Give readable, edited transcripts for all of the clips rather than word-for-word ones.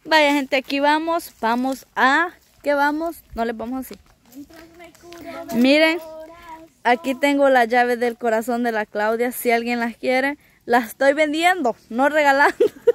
Vaya gente, aquí vamos a... ¿Qué vamos? No les vamos así. Miren, aquí tengo las llaves del corazón de la Claudia. Si alguien las quiere, las estoy vendiendo, no regalando.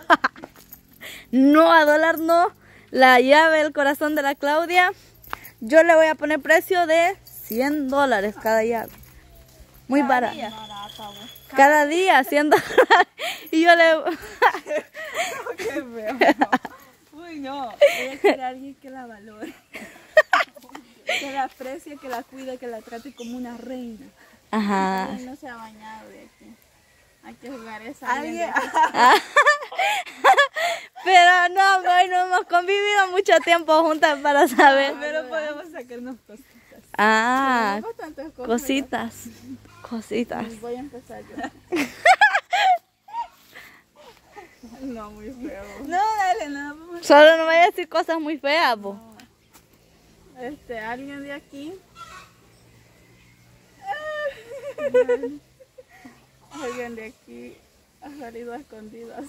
No a dólar, no. La llave del corazón de la Claudia, yo le voy a poner precio de $100 cada llave. Muy barato. Cada día, $100. Y yo le... Qué feo. Uy, no. Ella quiere a alguien que la valore. Que la aprecie, que la cuide, que la trate como una reina. Ajá. Alguien no se ha bañado de aquí. Hay que jugar esa. ¿Alguien? Pero no, bueno, hemos convivido mucho tiempo juntas para saber. Pero podemos sacarnos cositas. Ah, Bastantes cosas. cositas. Voy a empezar yo. No, muy feo. No, dale, no. Solo no vaya a decir cosas muy feas, vos. Alguien de aquí. Alguien de aquí ha salido a escondidas.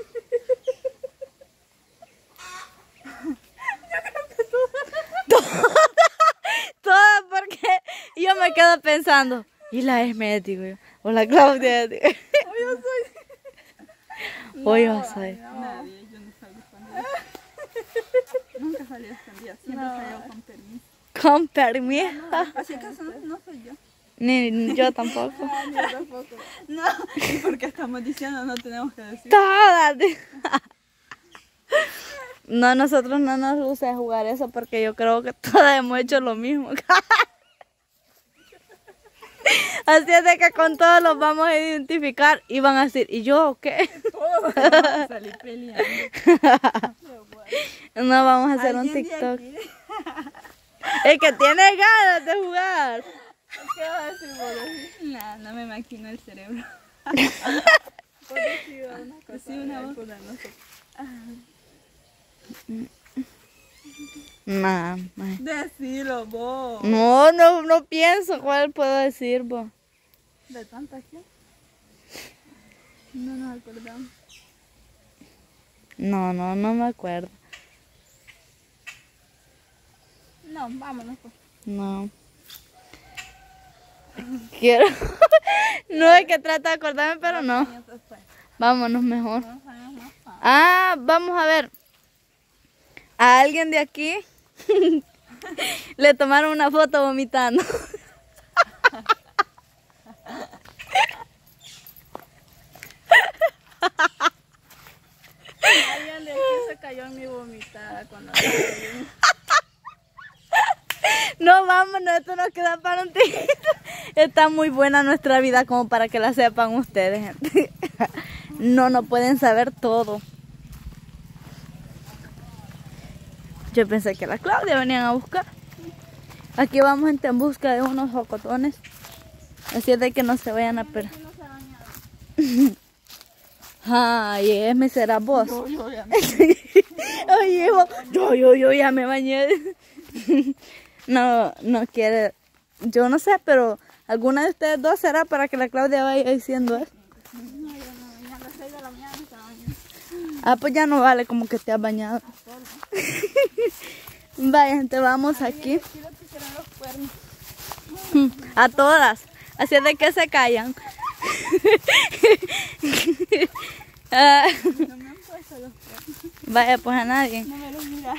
Todo porque yo me quedo pensando, ¿y la Esme, digo yo? O la Claudia, digo. O yo soy. Nadie, yo no salgo escondida. Nunca salí escondida, siempre salgo con permiso. Con permiso. Así que no soy yo. Ni yo tampoco. Ni yo tampoco. No, ¿y por qué estamos diciendo? No tenemos que decir. Todas. No, nosotros no nos gusta jugar eso porque yo creo que todas hemos hecho lo mismo. Así es de que con todos los vamos a identificar y van a decir, ¿y yo qué? Todos vamos a salir peleando. No vamos a hacer un TikTok. El que tiene ganas de jugar. ¿Qué vas a decir vos? Nah, no me maquino el cerebro. Una voz. Nah, Decilo vos. no pienso cuál puedo decir vos. ¿De tanta gente? No nos acordamos. No me acuerdo. No, vámonos pues. No. Quiero. No es que trata de acordarme, pero no. Vámonos mejor. Ah, vamos a ver. A alguien de aquí le tomaron una foto vomitando. Alguien de aquí se cayó en mi vomitada cuando estaba. No, vámonos, esto nos queda para un tito. Está muy buena nuestra vida como para que la sepan ustedes, gente. No pueden saber todo. Yo pensé que la Claudia venían a buscar. Aquí vamos gente en busca de unos jocotones. Así es de que no se vayan a perder. Ay, Esme, será vos. Yo ya Oye, vos, yo ya me bañé. No quiere. Yo no sé, pero alguna de ustedes dos será para que la Claudia vaya diciendo eso. No, yo no, a las 6 de la mañana estaba bañando. Ah, pues ya no vale como que te has bañado. Vaya, gente, vamos aquí. Quiero que quieran los cuernos. A todas. Así es de que se callan. Ah, No me han puesto los cuernos. vaya, pues a nadie. No me los mira.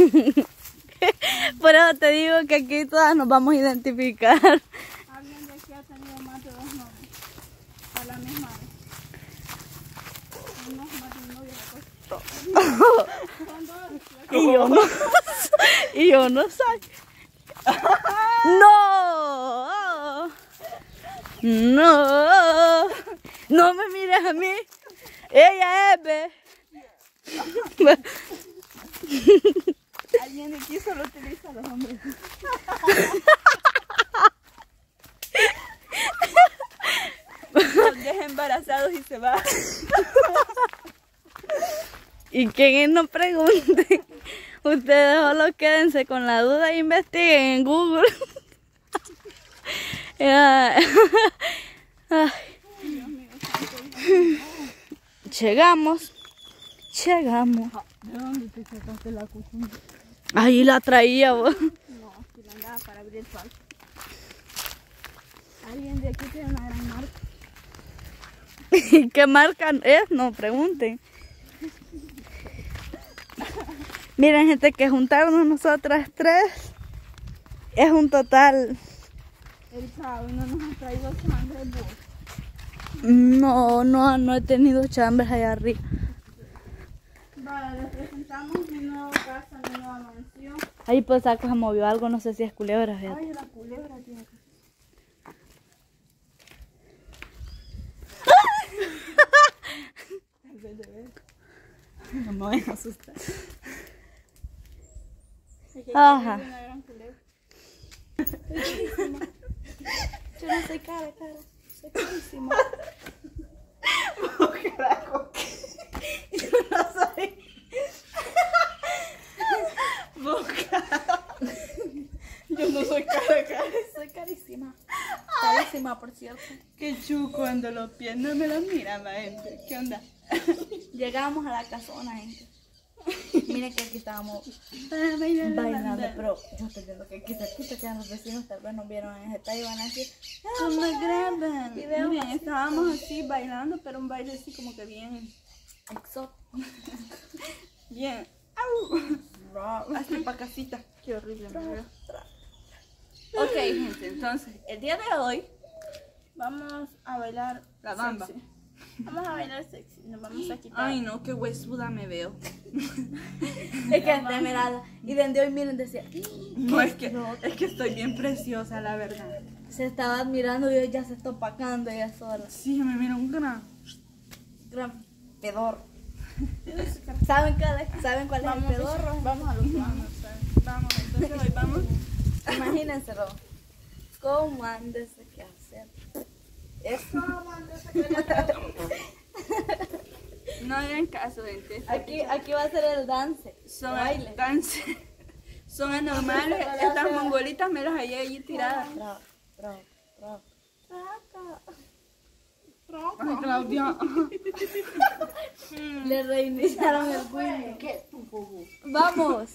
Por eso te digo que aquí todas nos vamos a identificar. Alguien de aquí ha tenido más de 2 novios. A la misma vez. Unos más de un novio Son 2. Y yo no soy. ¡No! ¡No! ¡No me mires a mí! ¡Ella es, ve! Alguien de aquí solo utiliza a los hombres. Los deja embarazados y se va. Y quien no pregunte, ustedes solo quédense con la duda e investiguen en Google. Ay. Llegamos. Llegamos. ¿De dónde te sacaste la cuchumba? Ahí la traía vos. No, si la andaba para abrir el palco. Alguien de aquí tiene una gran marca. ¿Qué marca es? No pregunten. Miren, gente, que juntarnos nosotras tres es un total. El chavo no nos ha traído sangre vos. No he tenido chambres allá arriba. Vale, les presentamos mi nueva casa, mi nueva mansión. Ahí pues acá se movió algo, no sé si es culebra. Fíjate. Ay, la culebra tiene que... No me vayan a asustar. Ajá. Una gran culebra. Yo no soy cara. Soy carísima. Carajo. Yo no soy. Yo no soy cara. Soy carísima. Carísima, por cierto. Qué chuco cuando los pies no me los miran la gente. ¿Qué onda? Llegamos a la casona, gente. Miren que aquí estábamos bailando, pero yo estoy viendo que aquí cerquita quedan los vecinos, tal vez nos vieron en ese detalle y van a decir, No me graban. Video. Miren, estábamos así bailando, pero un baile así como que bien. exótico. Bien. ¡Au! Así pa' casita. Qué horrible me veo. Ok, gente, entonces, el día de hoy vamos a bailar La bamba. sexy. Vamos a bailar sexy. Nos vamos a quitar. Ay, no, qué huesuda me veo. Es que de mirada. Y desde hoy, miren, decía, No, es que estoy bien preciosa, la verdad. se estaba admirando y hoy ya se está opacando ella sola. Sí, me mira un gran. Gran pedor. ¿Saben cuál es el pedorro? Vamos a los planos. Vamos, entonces hoy vamos. Imagínenselo. ¿Cómo andes de qué hacer? Eso. No hagan caso, gente. Aquí va a ser el dance. Son baile. Son anormales. Estas mongolitas me las hallé allí tiradas. Ay, Claudia. Le reiniciaron el juego. Vamos.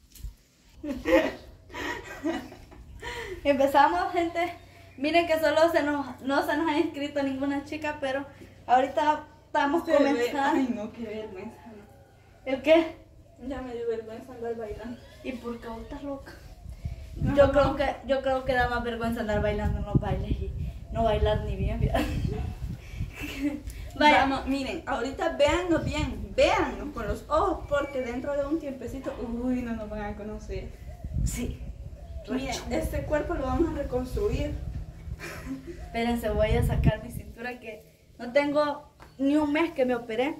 Empezamos, gente. Miren que solo no se nos ha inscrito ninguna chica, pero ahorita estamos comenzando. Ay, no, qué vergüenza. ¿El qué? Ya me dio vergüenza andar bailando. ¿Y por qué vos estás loca? Yo creo que da más vergüenza andar bailando en los bailes y no bailar ni bien. Vaya. Vamos, miren, ahorita véannos bien, véannos con los ojos, porque dentro de un tiempecito, uy, no nos van a conocer. Sí. Miren, este cuerpo lo vamos a reconstruir. Espérense, voy a sacar mi cintura que no tengo ni un mes que me operé.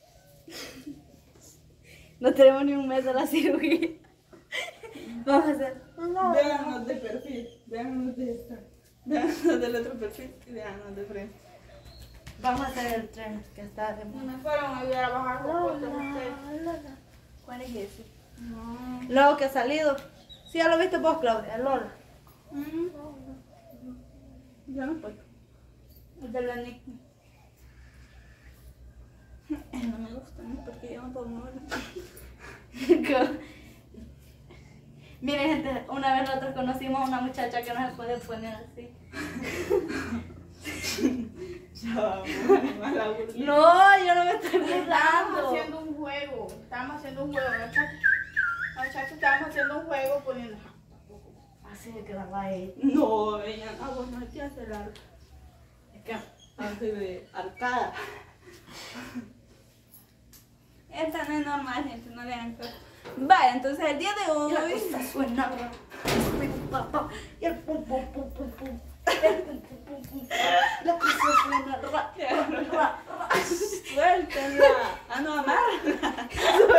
No tenemos ni un mes de la cirugía. Vamos a hacer. Véannos de perfil, véannos de esta, véannos del otro perfil y véannos de frente. Vamos a hacer el tren que está de moda. Me fueron a ayudar a bajar los fotos ustedes. ¿Cuál es ese? No. Luego que ha salido. Sí, ya lo viste vos, Claudia, Lola. Ya no puedo. El de la Nick. No me gusta, ¿no? Porque yo no puedo moverme. Miren, gente, una vez nosotros conocimos a una muchacha que no se puede poner así. Ya vamos, mala burla. No, yo no me estoy Estábamos burlando. haciendo un juego. Muchachos, estábamos haciendo un juego poniendo. Así de que la va a ir. No, ella, bueno, hay que hacer algo. Es que Hace de arcada. Esta no es normal, gente, no le hagan caso. Vale, entonces el día de la hoy. cosa suena. Y el pum pum pum pum pum. El pum pum pum pum. La cosa suena. Suéltenla. Ah, no, amarla.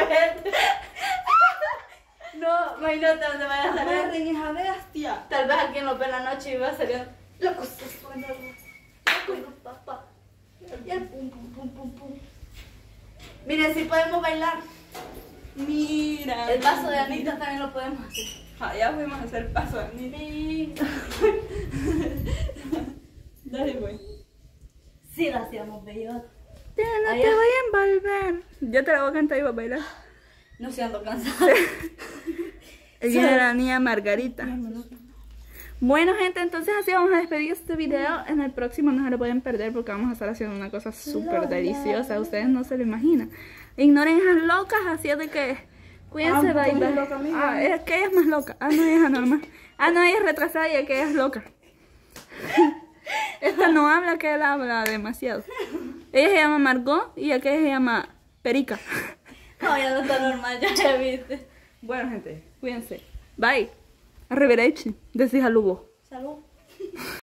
No, imagínate dónde vaya a salir. Amarren esa bestia. Tal vez alguien lo ve en la noche y va a salir. La cosa suena. Papá. Y el pum pum pum pum pum. Miren, si podemos bailar. Mira. El paso de Anita también lo podemos hacer. Ah, ya fuimos a hacer paso, Anita. Dale, güey. Sí, la hacíamos bellota. No te voy a envolver. Yo te la voy a cantar y voy a bailar. No siento cansada. Ella era la niña Margarita. Bueno, gente, entonces así vamos a despedir este video. En el próximo no se lo pueden perder porque vamos a estar haciendo una cosa súper deliciosa. Ustedes no se lo imaginan. Ignoren esas locas, así de que cuídense, bye bye. Es que ella es más loca. No, ella es anormal. No, ella es retrasada y es que ella es loca. Esta no habla, que él habla demasiado. Ella se llama Margot y aquella se llama Perica. No, ya no está normal, ya viste. Bueno, gente, cuídense. Bye. Arrivederci. Decís a Lugo. Salud.